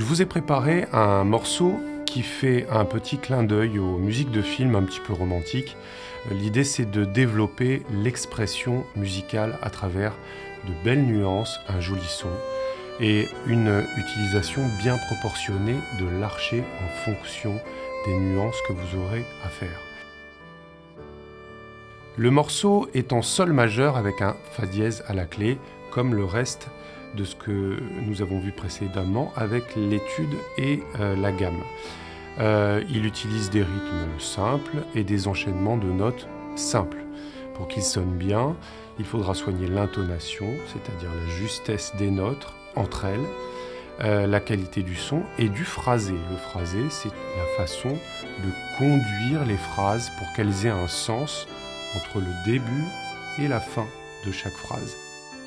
vous ai préparé un morceau qui fait un petit clin d'œil aux musiques de films un petit peu romantiques. L'idée, c'est de développer l'expression musicale à travers de belles nuances, un joli son et une utilisation bien proportionnée de l'archet en fonction des nuances que vous aurez à faire. Le morceau est en sol majeur avec un fa dièse à la clé, comme le reste de ce que nous avons vu précédemment avec l'étude et la gamme. Il utilise des rythmes simples et des enchaînements de notes simples. Pour qu'il sonne bien, il faudra soigner l'intonation, c'est-à-dire la justesse des notes entre elles, la qualité du son et du phrasé. Le phrasé, c'est la façon de conduire les phrases pour qu'elles aient un sens entre le début et la fin de chaque phrase.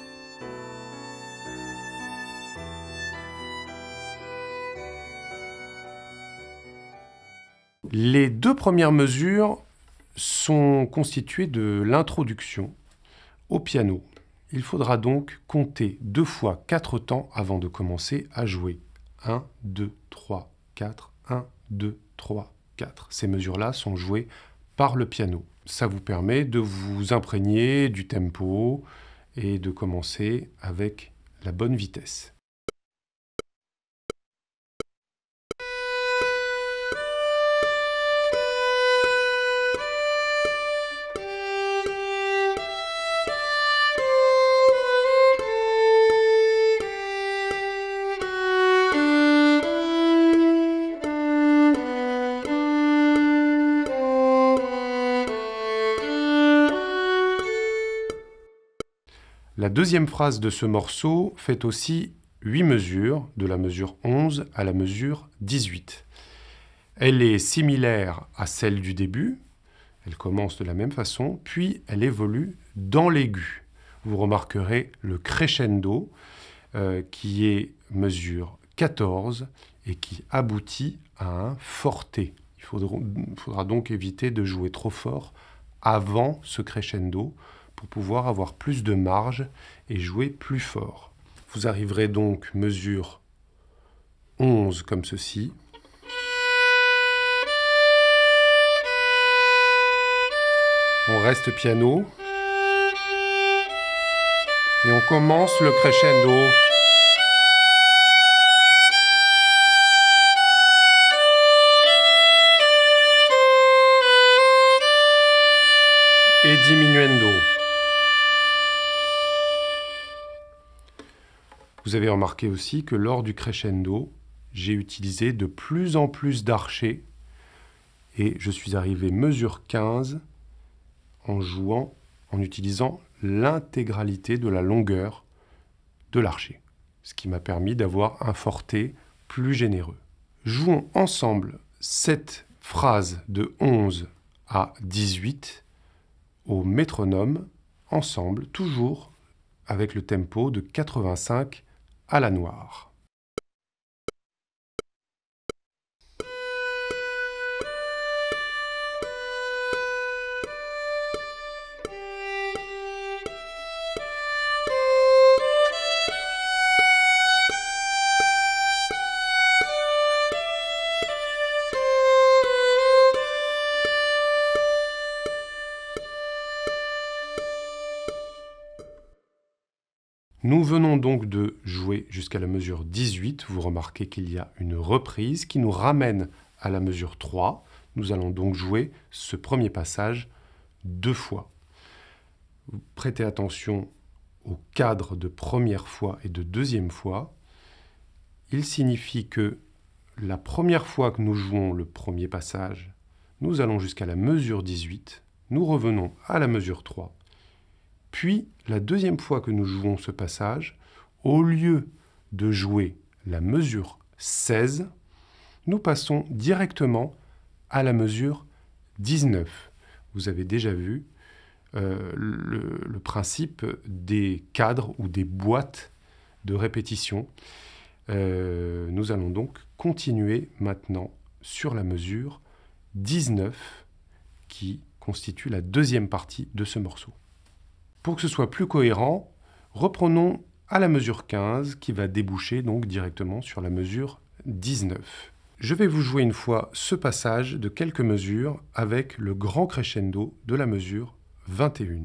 Les deux premières mesures sont constituées de l'introduction au piano. Il faudra donc compter 2 fois 4 temps avant de commencer à jouer. 1, 2, 3, 4, 1, 2, 3, 4. Ces mesures-là sont jouées par le piano. Ça vous permet de vous imprégner du tempo et de commencer avec la bonne vitesse. La deuxième phrase de ce morceau fait aussi 8 mesures, de la mesure 11 à la mesure 18. Elle est similaire à celle du début, elle commence de la même façon, puis elle évolue dans l'aigu. Vous remarquerez le crescendo qui est mesure 14 et qui aboutit à un forte. Il faudra donc éviter de jouer trop fort avant ce crescendo pour pouvoir avoir plus de marge et jouer plus fort. Vous arriverez donc mesure 11 comme ceci. On reste piano. Et on commence le crescendo. Et diminuendo. Vous avez remarqué aussi que lors du crescendo, j'ai utilisé de plus en plus d'archets et je suis arrivé mesure 15 en utilisant l'intégralité de la longueur de l'archet, ce qui m'a permis d'avoir un forte plus généreux. Jouons ensemble cette phrase de 11 à 18 au métronome, ensemble, toujours avec le tempo de 85 à la noire. Nous venons donc de jouer jusqu'à la mesure 18. Vous remarquez qu'il y a une reprise qui nous ramène à la mesure 3. Nous allons donc jouer ce premier passage 2 fois. Vous prêtez attention au cadre de première fois et de deuxième fois. Il signifie que la première fois que nous jouons le premier passage, nous allons jusqu'à la mesure 18. Nous revenons à la mesure 3. Puis, la deuxième fois que nous jouons ce passage, au lieu de jouer la mesure 16, nous passons directement à la mesure 19. Vous avez déjà vu le principe des cadres ou des boîtes de répétition. Nous allons donc continuer maintenant sur la mesure 19 qui constitue la deuxième partie de ce morceau. Pour que ce soit plus cohérent, reprenons à la mesure 15 qui va déboucher donc directement sur la mesure 19. Je vais vous jouer une fois ce passage de quelques mesures avec le grand crescendo de la mesure 21.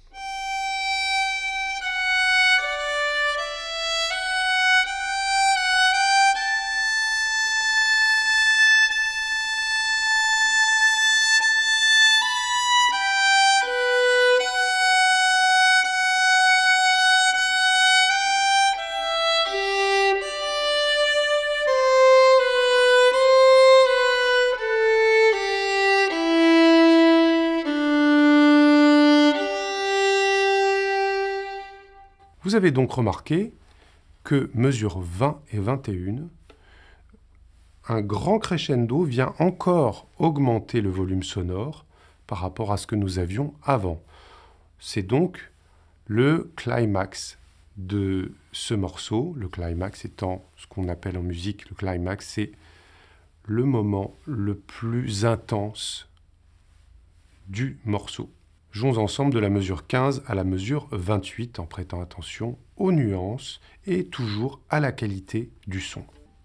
Vous avez donc remarqué que mesure 20 et 21, un grand crescendo vient encore augmenter le volume sonore par rapport à ce que nous avions avant. C'est donc le climax de ce morceau. Le climax étant ce qu'on appelle en musique, le climax, c'est le moment le plus intense du morceau. Jouons ensemble de la mesure 15 à la mesure 28 en prêtant attention aux nuances et toujours à la qualité du son.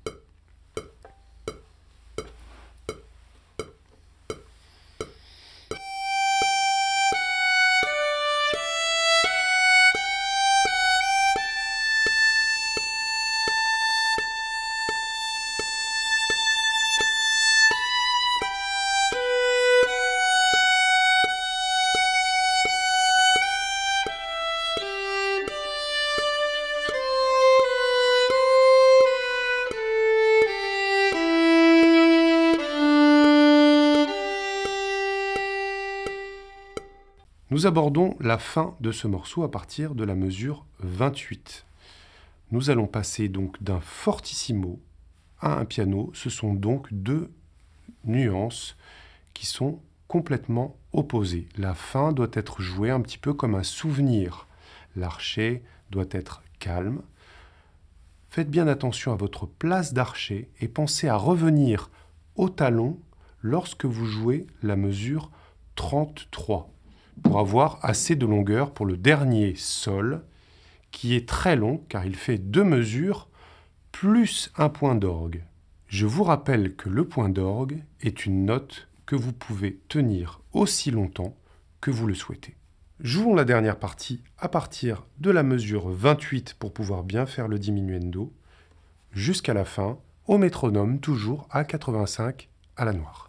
Nous abordons la fin de ce morceau à partir de la mesure 28. Nous allons passer donc d'un fortissimo à un piano. Ce sont donc deux nuances qui sont complètement opposées. La fin doit être jouée un petit peu comme un souvenir. L'archet doit être calme. Faites bien attention à votre place d'archet et pensez à revenir au talon lorsque vous jouez la mesure 33. Pour avoir assez de longueur pour le dernier sol, qui est très long car il fait 2 mesures plus un point d'orgue. Je vous rappelle que le point d'orgue est une note que vous pouvez tenir aussi longtemps que vous le souhaitez. Jouons la dernière partie à partir de la mesure 28 pour pouvoir bien faire le diminuendo, jusqu'à la fin, au métronome, toujours à 85 à la noire.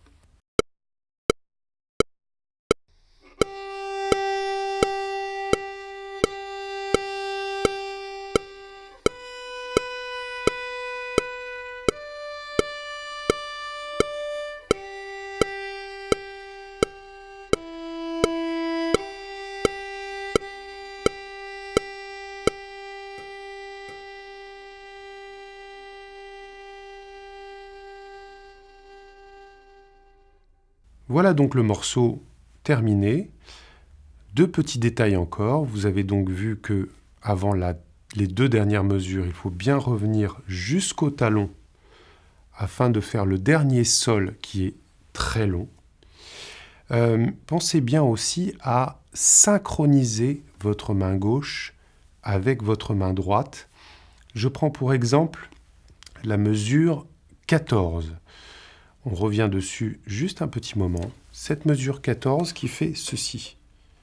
Voilà donc le morceau terminé. Deux petits détails encore. Vous avez donc vu que avant les deux dernières mesures, il faut bien revenir jusqu'au talon afin de faire le dernier sol qui est très long. Pensez bien aussi à synchroniser votre main gauche avec votre main droite. Je prends pour exemple la mesure 14. On revient dessus juste un petit moment. Cette mesure 14 qui fait ceci.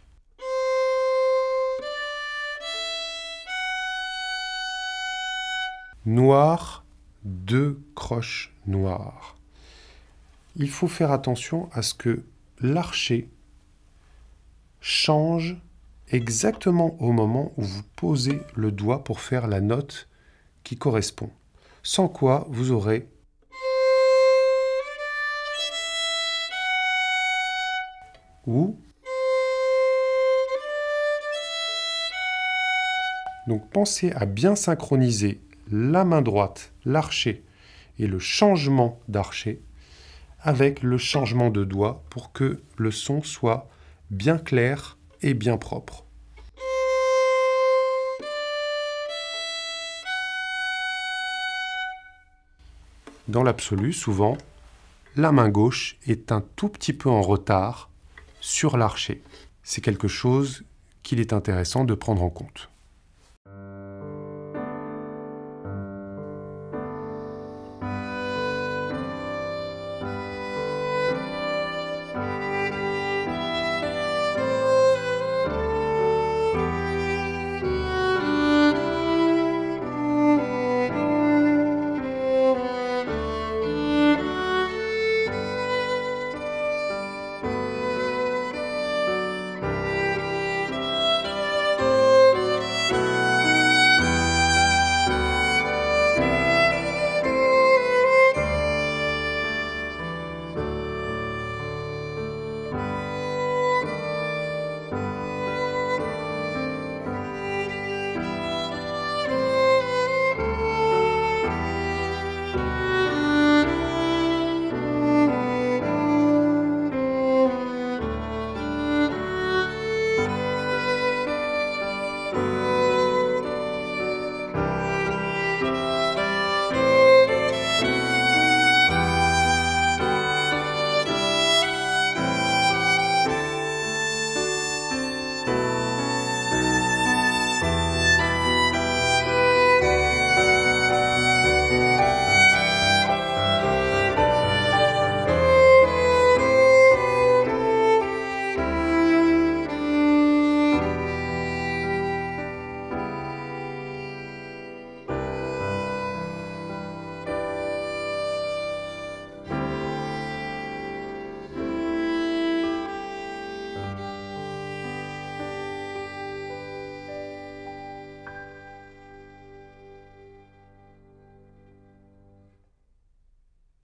Noir, 2 croches noires. Il faut faire attention à ce que l'archet change exactement au moment où vous posez le doigt pour faire la note qui correspond. Sans quoi vous aurez ou. Donc pensez à bien synchroniser la main droite, l'archet et le changement d'archet avec le changement de doigt pour que le son soit bien clair et bien propre. Dans l'absolu, souvent, la main gauche est un tout petit peu en retard sur l'archet. C'est quelque chose qu'il est intéressant de prendre en compte.